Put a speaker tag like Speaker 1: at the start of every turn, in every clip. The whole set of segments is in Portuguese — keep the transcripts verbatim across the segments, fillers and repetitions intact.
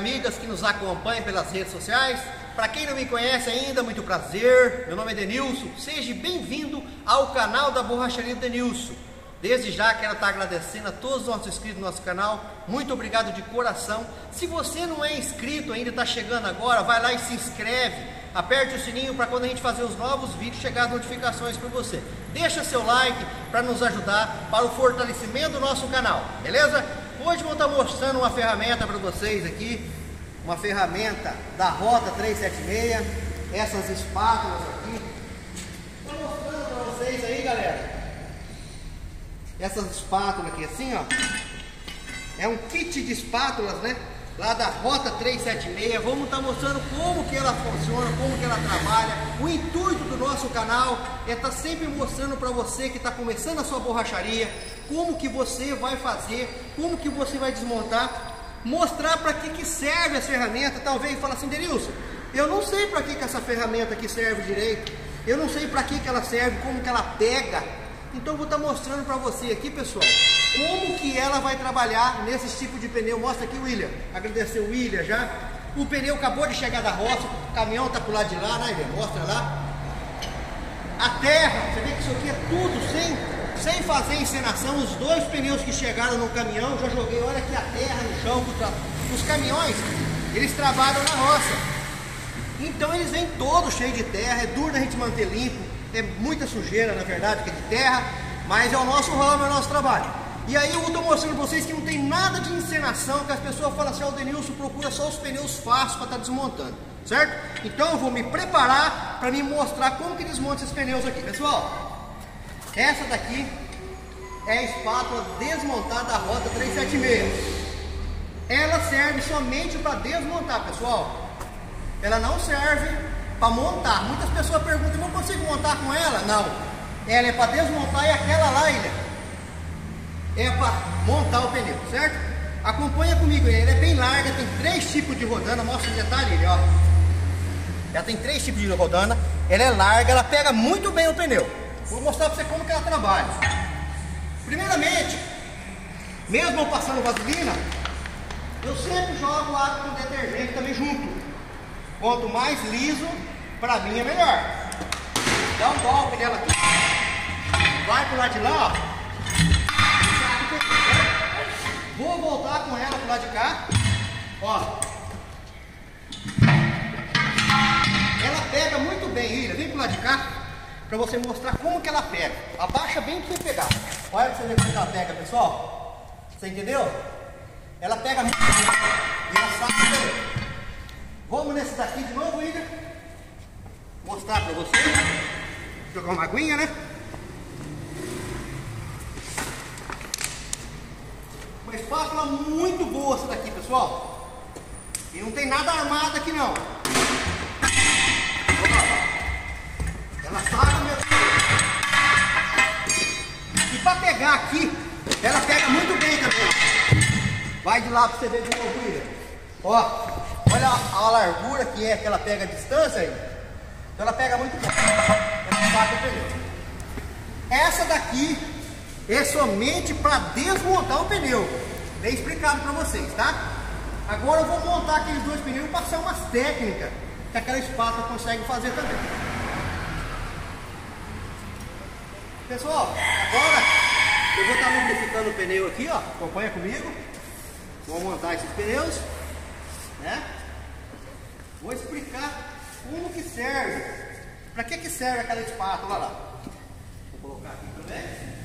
Speaker 1: amigas que nos acompanham pelas redes sociais. Para quem não me conhece ainda, muito prazer, meu nome é Denilson, seja bem-vindo ao canal da Borracharia Denilson. Desde já quero estar agradecendo a todos os nossos inscritos no nosso canal, muito obrigado de coração. Se você não é inscrito ainda, está chegando agora, vai lá e se inscreve, aperte o sininho para quando a gente fazer os novos vídeos chegar as notificações para você. Deixa seu like para nos ajudar para o fortalecimento do nosso canal, beleza? Hoje vou estar mostrando uma ferramenta para vocês aqui, uma ferramenta da Rota trezentos e setenta e seis, essas espátulas aqui. Estou mostrando para vocês aí, galera. Essas espátulas aqui assim, ó, é um kit de espátulas, né, lá da Rota trezentos e setenta e seis. Vamos estar mostrando como que ela funciona, como que ela trabalha. O intuito do nosso canal é estar sempre mostrando para você que está começando a sua borracharia, como que você vai fazer, como que você vai desmontar, mostrar para que que serve essa ferramenta. Talvez fala assim: Denilson, eu não sei para que que essa ferramenta aqui serve direito, eu não sei para que que ela serve, como que ela pega. Então eu vou estar mostrando para você aqui, pessoal, como que ela vai trabalhar nesse tipo de pneu. Mostra aqui o William, agradecer o William já. O pneu acabou de chegar da roça, o caminhão tá pro lado de lá, né, William? Mostra lá. A terra, você vê que isso aqui é tudo sem, sem fazer encenação. Os dois pneus que chegaram no caminhão, já joguei, olha aqui a terra no chão. Os caminhões, eles trabalham na roça, então eles vêm todos cheios de terra, é duro da gente manter limpo. É muita sujeira, na verdade, que é de terra, mas é o nosso ramo, é o nosso trabalho. E aí eu estou mostrando para vocês que não tem nada de encenação, que as pessoas falam assim: ó, o Denilson procura só os pneus fáceis para estar desmontando, certo? Então eu vou me preparar para me mostrar como que desmonta esses pneus aqui. Pessoal, essa daqui é a espátula desmontada da Rota trezentos e setenta e seis. Ela serve somente para desmontar, pessoal. Ela não serve para montar. Muitas pessoas perguntam: não consigo montar com ela? Não, ela é para desmontar, e aquela lá, ilha, é para montar o pneu, certo? Acompanha comigo, ela é bem larga, tem três tipos de rodana. Mostra o detalhe, ilha, ó. Ela tem três tipos de rodana, ela é larga, ela pega muito bem o pneu. Vou mostrar para você como que ela trabalha. Primeiramente, mesmo eu passando vaselina, eu sempre jogo água com detergente também junto. Quanto mais liso, para mim é melhor. Dá um golpe nela aqui, vai pro lado de lá, ó. Vou voltar com ela pro lado de cá, ó. Ela pega muito bem, Ilha. Vem pro lado de cá, para você mostrar como que ela pega. Abaixa bem pra você pegar. Olha pra você ver como que ela pega, pessoal. Você entendeu? Ela pega muito bem e ela sabe também. Vamos nesse daqui de novo, William. Mostrar para você. Jogar uma aguinha, né? Uma espátula muito boa essa daqui, pessoal. E não tem nada armado aqui não. Ela saca mesmo. E para pegar aqui, ela pega muito bem também. Vai de lá para você ver de novo, William. Ó. Olha a, a largura que é, que ela pega a distância aí. Então ela pega muito bem. Ela saca o pneu. Essa daqui é somente para desmontar o pneu. Bem explicado para vocês, tá? Agora eu vou montar aqueles dois pneus e passar umas técnicas que aquela espátula consegue fazer também. Pessoal, agora eu vou estar lubrificando o pneu aqui, ó. Acompanha comigo. Vou montar esses pneus, né? Vou explicar como que serve, para que que serve aquela espátula lá. Vou colocar aqui também.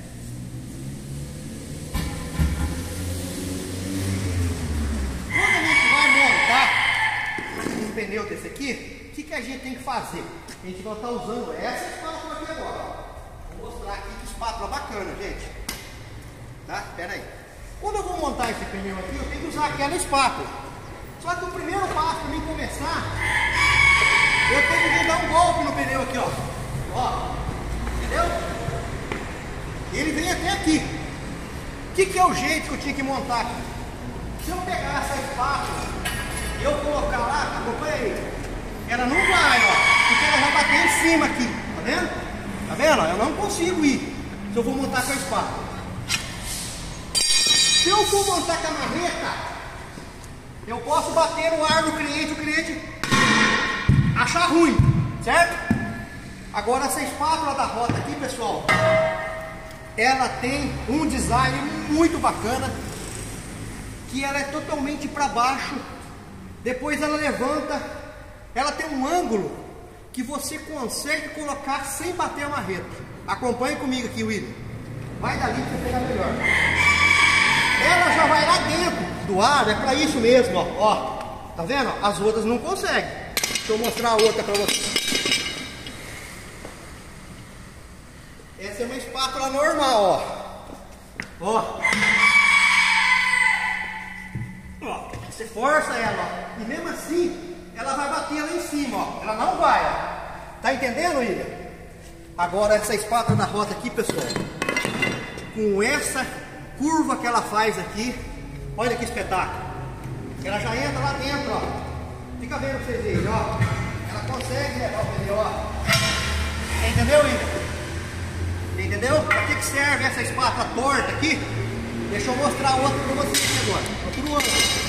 Speaker 1: Quando a gente vai montar um pneu desse aqui, o que que a gente tem que fazer? A gente vai estar usando essa espátula aqui agora. Vou mostrar aqui que espátula bacana, gente. Tá? Pera aí. Quando eu vou montar esse pneu aqui, eu tenho que usar aquela espátula. Só que o primeiro passo para mim começar, eu tenho que dar um golpe no pneu aqui, ó. Ó, entendeu? Ele vem até aqui. O que que é o jeito que eu tinha que montar aqui? Se eu pegar essa espátula e eu colocar lá, acompanha aí, ela não vai, ó, porque ela vai bater em cima aqui, tá vendo? Tá vendo? Eu não consigo ir se eu vou montar com a espátula. Se eu for montar com a marreta, eu posso bater no ar no cliente, o cliente achar ruim, certo? Agora essa espátula da Rota aqui, pessoal, ela tem um design muito bacana, que ela é totalmente para baixo, depois ela levanta, ela tem um ângulo que você consegue colocar sem bater a marreta. Acompanhe comigo aqui, William. Vai dali para você pegar melhor. Ela já vai lá dentro do ar, é para isso mesmo, ó. Ó. Tá vendo? As outras não conseguem. Deixa eu mostrar a outra para você. Essa é uma espátula normal, ó. Ó. Ó. Você força ela, ó. E mesmo assim, ela vai bater lá em cima, ó. Ela não vai, ó. Tá entendendo, William? Agora essa espátula da Rota aqui, pessoal, com essa curva que ela faz aqui, olha que espetáculo. Ela já entra lá dentro, ó. Fica vendo pra vocês verem, ó. Ela consegue levar o pneu, ó. Entendeu, William? Entendeu? Para que que serve essa espátula torta aqui? Deixa eu mostrar outra para vocês agora. Outro ângulo.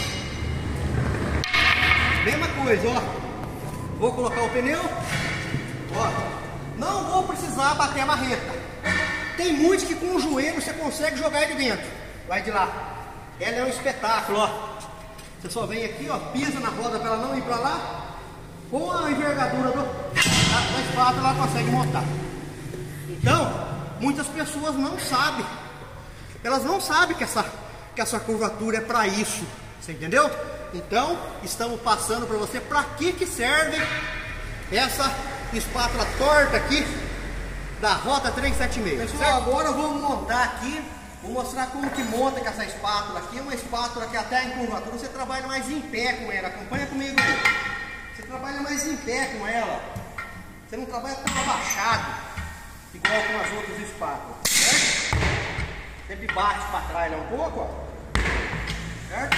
Speaker 1: Mesma coisa, ó. Vou colocar o pneu. Ó. Não vou precisar bater a marreta. Tem muitos que com o joelho você consegue jogar ele dentro. Vai de lá. Ela é um espetáculo, ó. Você só vem aqui, ó, pisa na roda para ela não ir para lá. Com a envergadura do, da, da espátula ela consegue montar. Então, muitas pessoas não sabem. Elas não sabem que essa, que essa curvatura é para isso. Você entendeu? Então, estamos passando para você para que que serve essa espátula torta aqui da Rota trezentos e setenta e seis. Pessoal, agora eu vou montar aqui, vou mostrar como que monta com essa espátula aqui. É uma espátula que até em curvatura você trabalha mais em pé com ela. Acompanha comigo aí. Você trabalha mais em pé com ela. Você não trabalha tão abaixado, igual com as outras espátulas, certo? Sempre bate para trás lá um pouco, ó. Certo?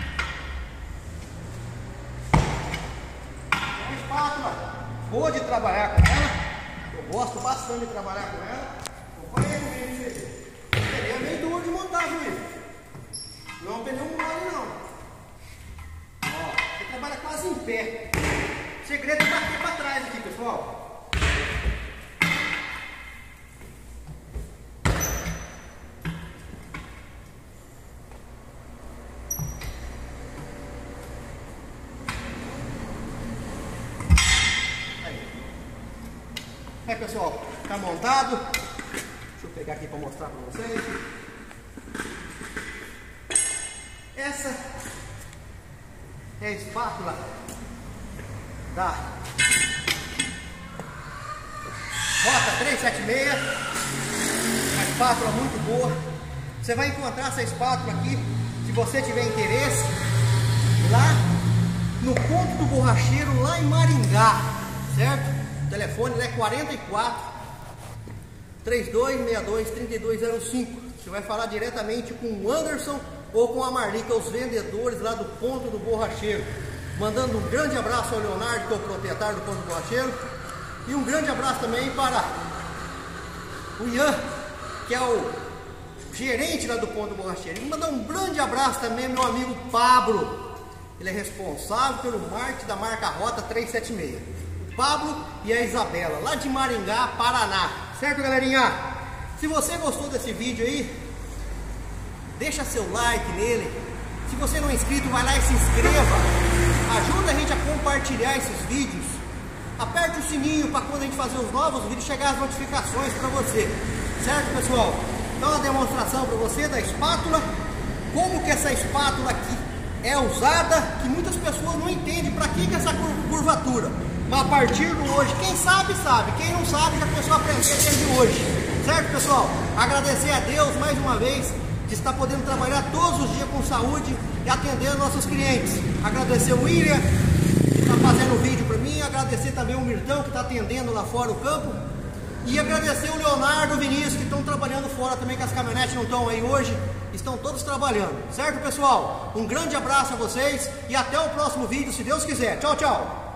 Speaker 1: É uma espátula boa de trabalhar com ela. Eu gosto bastante de trabalhar com ela. Acompanha comigo, gente. O pneu é meio duro de montar, viu? Não é um pneu mole, não. Ó, você trabalha quase em pé. O segredo é bater para trás aqui, pessoal. Aí, pessoal, tá montado. Deixa eu pegar aqui para mostrar para vocês. Essa é a espátula da Rota trezentos e setenta e seis. Uma espátula muito boa. Você vai encontrar essa espátula aqui, se você tiver interesse, lá no ponto do borracheiro, lá em Maringá, certo? O telefone é quarenta e quatro, trinta e dois, sessenta e dois, trinta e dois zero cinco. Você vai falar diretamente com o Anderson ou com a Marli, que é os vendedores lá do ponto do borracheiro. Mandando um grande abraço ao Leonardo, que é o proprietário do ponto do borracheiro. E um grande abraço também para o Ian, que é o gerente lá do ponto do borracheiro. E mandar um grande abraço também ao meu amigo Pablo. Ele é responsável pelo marketing da marca Rota trezentos e setenta e seis. Pablo e a Isabela, lá de Maringá, Paraná. Certo, galerinha? Se você gostou desse vídeo aí, deixa seu like nele. Se você não é inscrito, vai lá e se inscreva. Ajuda a gente a compartilhar esses vídeos. Aperte o sininho para quando a gente fazer os novos vídeos chegar as notificações para você. Certo, pessoal? Então, uma demonstração para você da espátula. Como que essa espátula aqui é usada, que muitas pessoas não entendem para que que essa curvatura. Mas a partir de hoje, quem sabe, sabe. Quem não sabe, já começou a aprender desde hoje. Certo, pessoal? Agradecer a Deus mais uma vez de estar podendo trabalhar todos os dias com saúde e atendendo nossos clientes. Agradecer o William, que está fazendo o vídeo para mim. Agradecer também o Mirtão, que está atendendo lá fora o campo. E agradecer o Leonardo e o Vinícius, que estão trabalhando fora também, que as caminhonetes não estão aí hoje. Estão todos trabalhando. Certo, pessoal? Um grande abraço a vocês e até o próximo vídeo, se Deus quiser. Tchau, tchau.